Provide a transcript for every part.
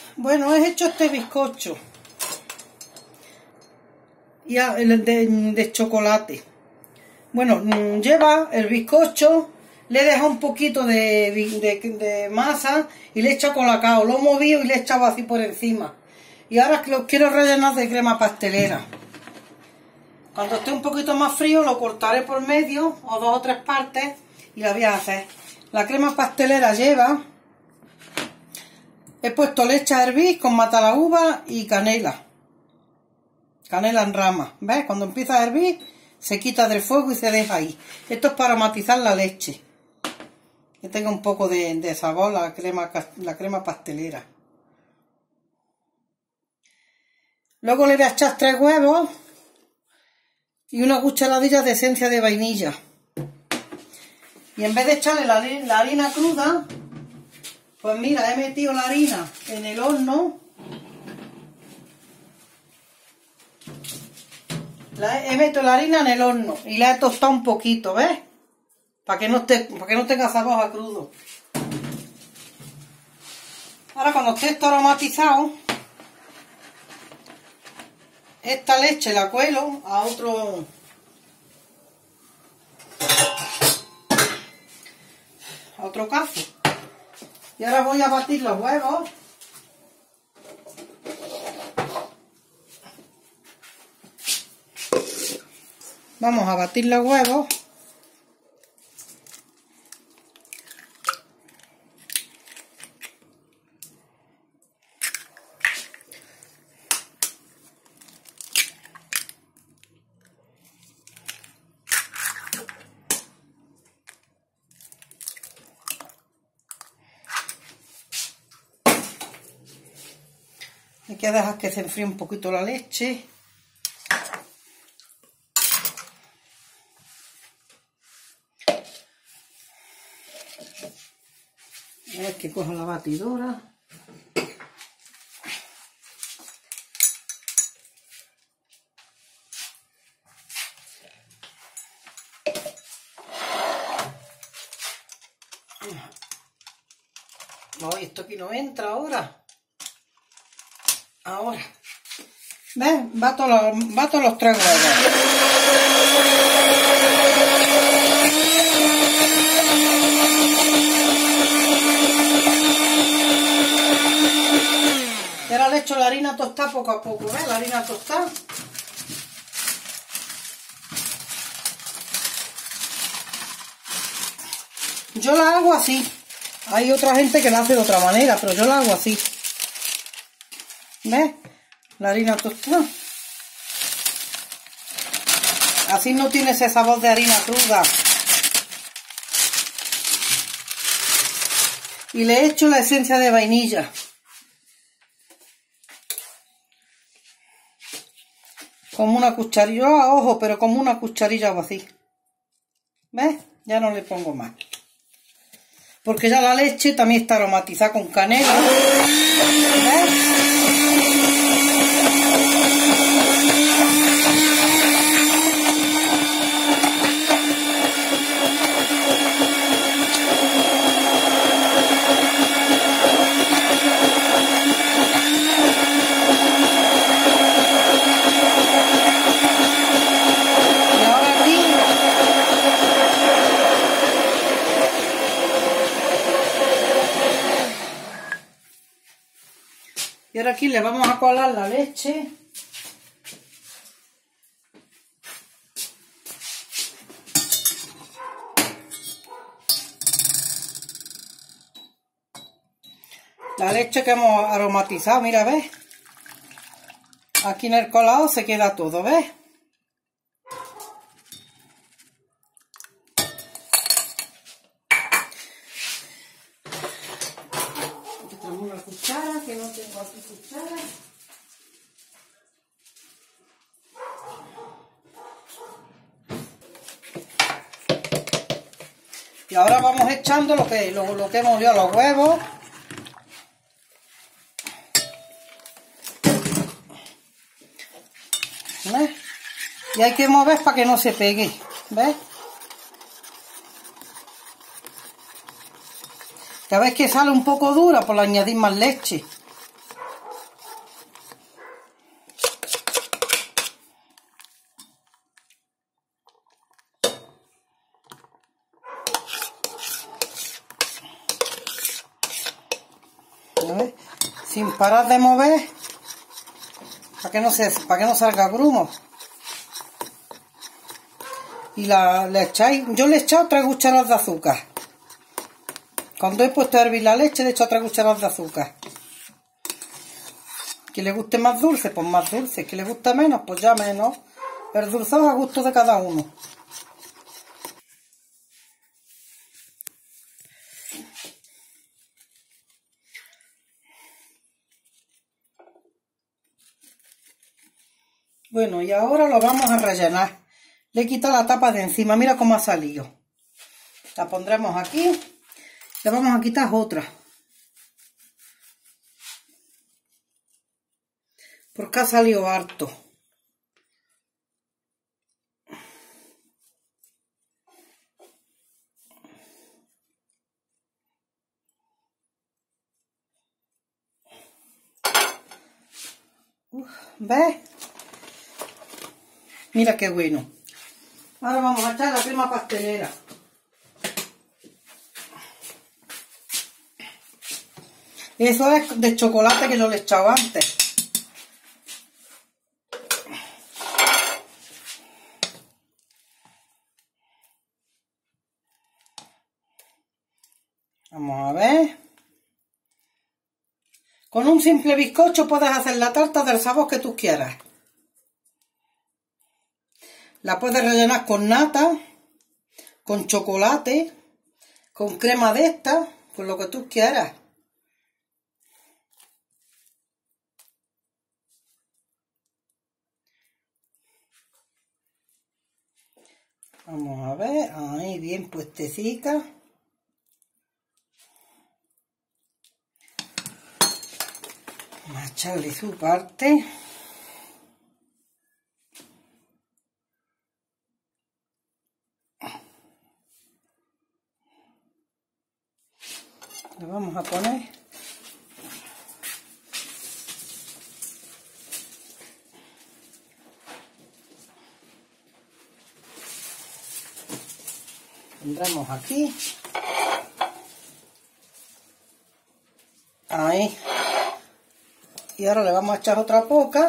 Bueno, he hecho este bizcocho y de chocolate. Bueno, lleva el bizcocho, le he dejado un poquito de masa y le he echado colacao, lo he movido y le he echado así por encima. Y ahora que lo quiero rellenar de crema pastelera. Cuando esté un poquito más frío lo cortaré por medio o 2 o 3 partes y la voy a hacer. La crema pastelera lleva, he puesto leche a hervir con matalaúva y canela. Canela en rama, ¿ves? Cuando empieza a hervir se quita del fuego y se deja ahí. Esto es para matizar la leche, que tenga un poco de sabor la crema pastelera. Luego le voy a echar 3 huevos y una cucharadilla de esencia de vainilla. Y en vez de echarle la harina cruda, pues mira, he metido la harina en el horno. He metido la harina en el horno y la he tostado un poquito, ¿ves? Para que no tenga sabor a crudo. Ahora cuando esté esto aromatizado, esta leche la cuelo a otro cazo. Y ahora voy a batir los huevos. Vamos a batir los huevos. Hay que dejar que se enfríe un poquito la leche. A ver que coja la batidora. No, esto aquí no entra ahora. Ahora. ¿Ves? Bato los 3 huevos. Y ahora le echo la harina tostada poco a poco, ¿ves? La harina tostada. Yo la hago así. Hay otra gente que la hace de otra manera, pero yo la hago así. ¿Ves? La harina tostada. Así no tiene ese sabor de harina cruda. Y le echo la esencia de vainilla. Como una cucharilla, ojo, pero como una cucharilla o así. ¿Ves? Ya no le pongo más. Porque ya la leche también está aromatizada con canela. ¿Ves? Y ahora aquí le vamos a colar la leche. La leche que hemos aromatizado, mira, ¿ves? Aquí en el colado se queda todo, ¿ves? Una cuchara, que no tengo aquí cuchara. Y ahora vamos echando lo que hemos liado, los huevos. ¿Ves? Y hay que mover para que no se pegue, ¿ves? Ya ves que sale un poco dura por añadir más leche. ¿Ves? Sin parar de mover, para que no salga grumo. Y le echáis, yo le he echado 3 cucharadas de azúcar. Cuando he puesto a hervir la leche, le he echado 3 cucharadas de azúcar. Que le guste más dulce, pues más dulce. Que le guste menos, pues ya menos. El dulzor a gusto de cada uno. Bueno, y ahora lo vamos a rellenar. Le he quitado la tapa de encima, mira cómo ha salido. La pondremos aquí. Le vamos a quitar otra. Porque ha salido harto. ¿Ves? Mira qué bueno. Ahora vamos a echar la crema pastelera. Eso es de chocolate que lo he echado antes. Vamos a ver. Con un simple bizcocho puedes hacer la tarta del sabor que tú quieras. La puedes rellenar con nata, con chocolate, con crema de esta, con lo que tú quieras. Vamos a ver, ahí bien puestecica. Vamos a echarle su parte. Le vamos a poner pondremos aquí, ahí, y ahora le vamos a echar otra poca.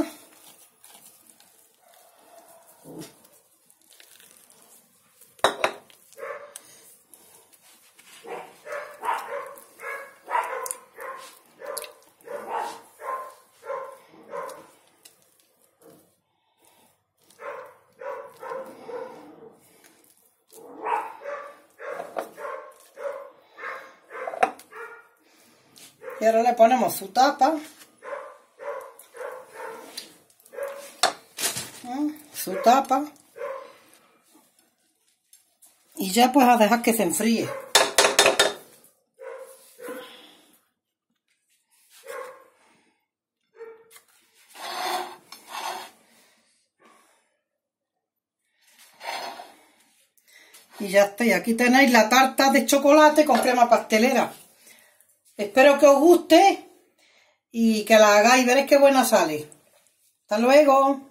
Y ahora le ponemos su tapa. Su tapa. Y ya pues a dejar que se enfríe. Y ya está. Y aquí tenéis la tarta de chocolate con crema pastelera. Espero que os guste y que la hagáis. Veréis qué buena sale. Hasta luego.